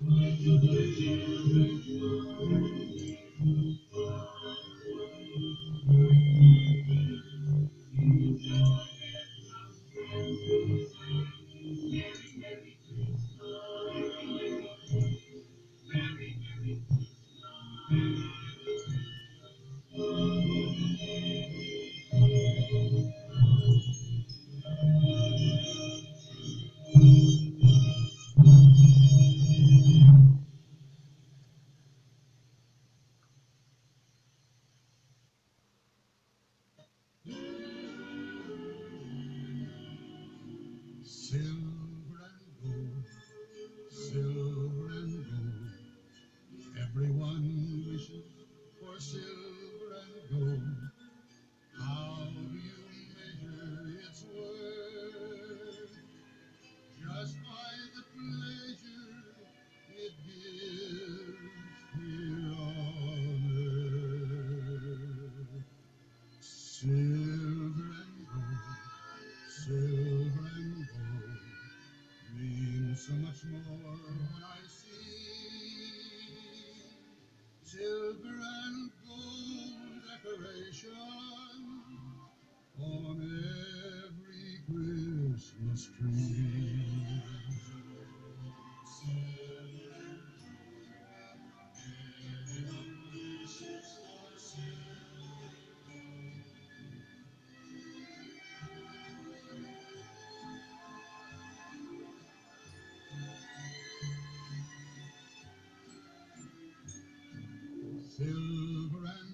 Silver and gold, silver and gold. Everyone wishes for silver and gold. How do you measure its worth? Just by the pleasure it gives here on earth. Silver and gold means so much more when I see silver and gold decoration on every Christmas tree. Silver